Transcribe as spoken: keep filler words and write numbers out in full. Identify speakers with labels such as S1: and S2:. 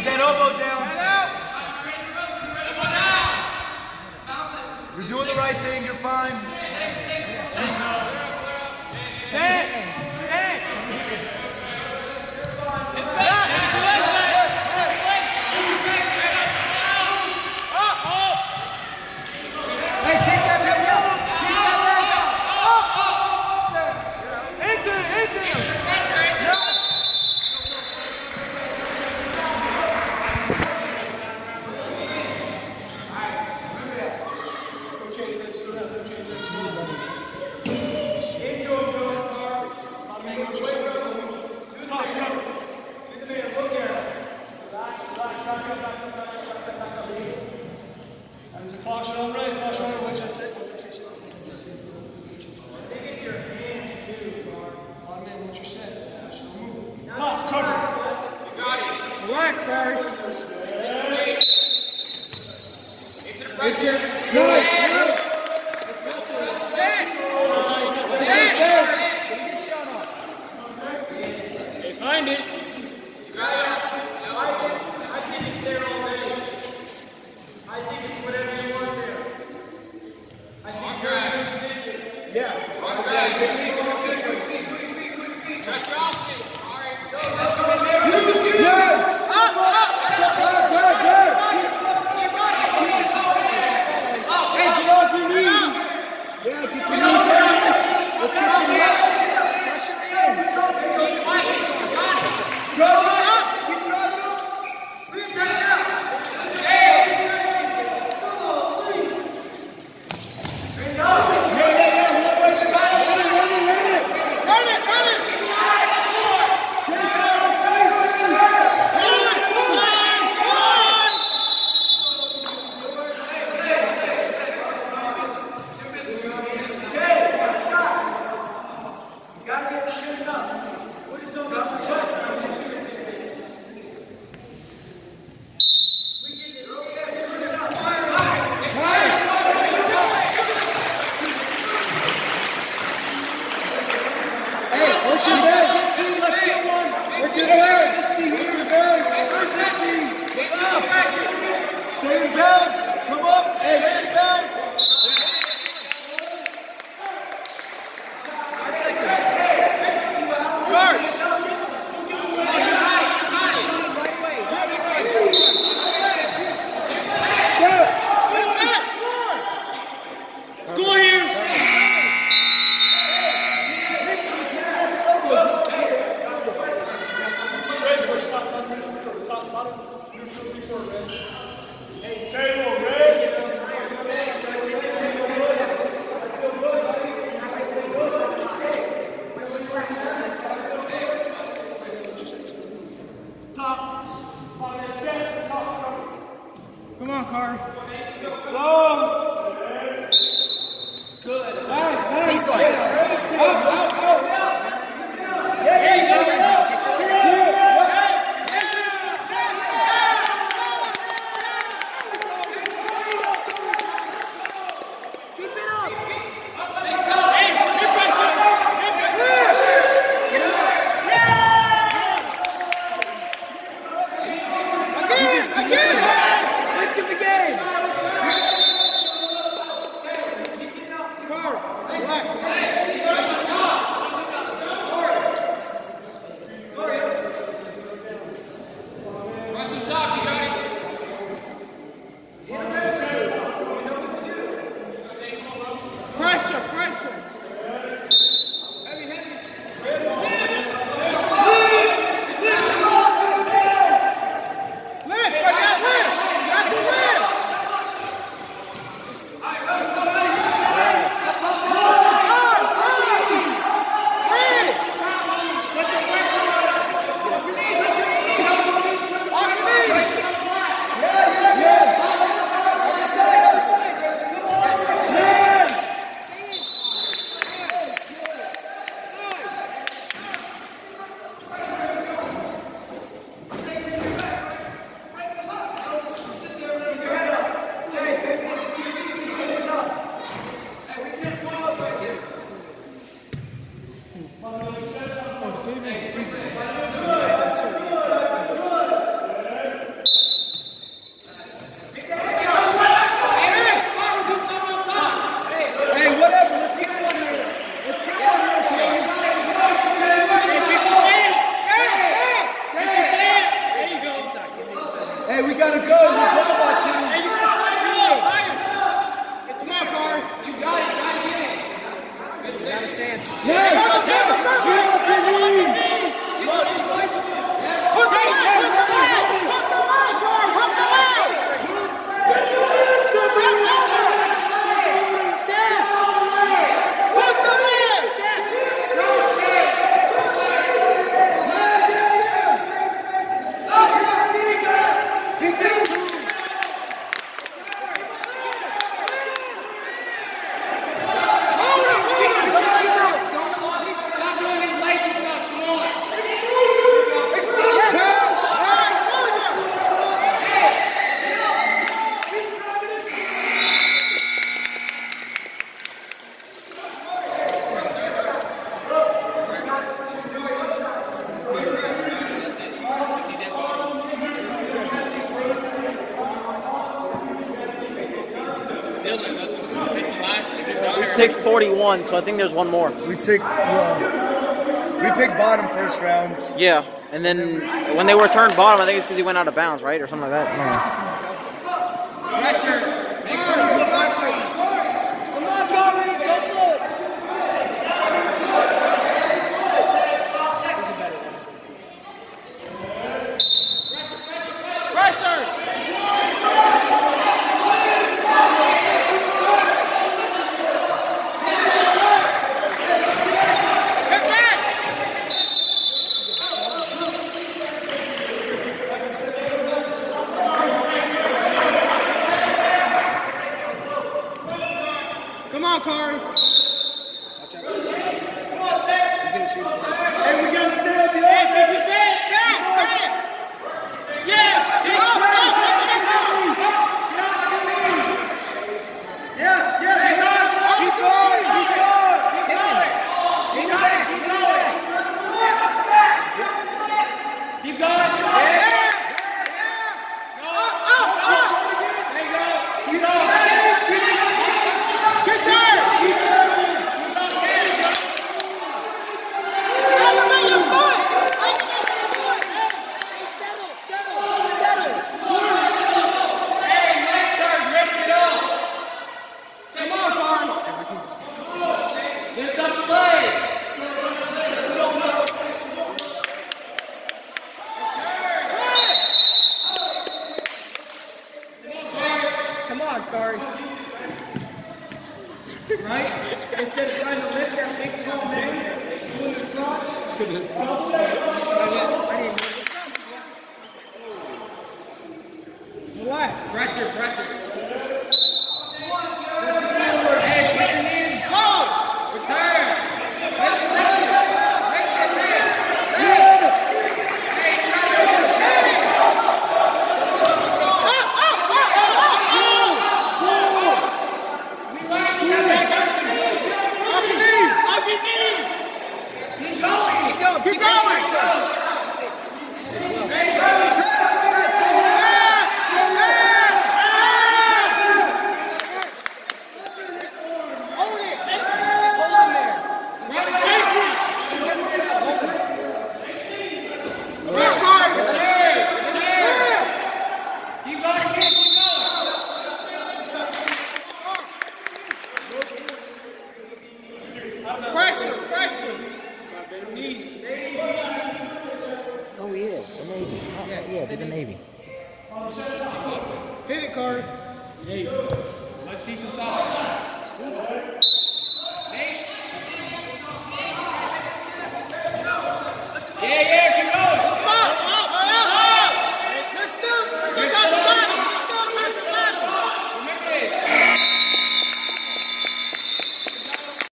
S1: that elbow down. You're doing the right thing, you're fine.
S2: Set! Set!
S1: Hey, keep that leg up! Keep that leg up!
S2: Into it! Into it!
S1: Relax, Barry.
S2: It's
S1: your good.
S2: Find it.
S3: You got it. I think, I think it's there already. I think it's whatever you want there. I think you're in this position.
S1: Yeah.
S3: That's your offense. All right. Go, go, go.
S1: Good. Up, up. Good, good, good. Hey, get off your knees. Yeah, get your knees down. Let's get your knees. Pressure in. Go up. Keep driving up. Keep driving up. Yeah, yeah, yeah. Run it, run it, run it. Run it, run it. Stay in bounds. Come up. Hey, stay in bounds. Guard.
S2: Score here!
S4: Red, stop, top, bottom, neutral before red. Hey, table. six forty-one, so I think there's one more.
S1: We take, uh, we picked bottom first round.
S4: Yeah, and then when they were turned bottom, I think it's because he went out of bounds, right, or something like that.
S2: Pressure. Make sure you look back, please.
S1: Come on, Corey, don't look.
S3: Pressure! Come on, Corey. Watch out. He's gonna shoot. Hey, we gotta stay up the
S2: Hey, did you stand?
S3: Stand, stand.
S2: Yeah. Take
S3: Go, go,
S2: it.
S3: Yeah, yeah.
S2: Keep going.
S3: Keep going.
S2: Keep going. Keep going. Keep going. Keep going. Keep going. Yeah. Go. There you go. Keep going.
S3: Good turn. Elevate your foot. Elevate your foot. Settle, settle, settle.
S2: Hey, legs are lifted up.
S3: Come on, Corey.
S2: Lift up the leg.
S3: Come on, Corey. Right? Instead of trying to lift that big toe man, move the crotch. Relax.
S2: Pressure, pressure. Hey, put your knee in.
S3: Hold.
S2: Return. Lift, lift it. Lift your leg. Leg. Hey, try to We like you. Back up the knee.
S3: Off your knee.
S2: Up your knee. Keep going.
S3: Keep going. Keep going. Hold it. Just hold on there.
S2: Right, Jason.
S3: He's gonna get out. Hold it. Right, Corey.
S2: Return. Return. Keep going again. Keep going.
S3: Pressure, pressure.
S4: Oh, yeah, the Navy. Oh, yeah, they're the Navy.
S3: Hit it, Corey.
S2: Let's see some size. Nate. Yeah, yeah.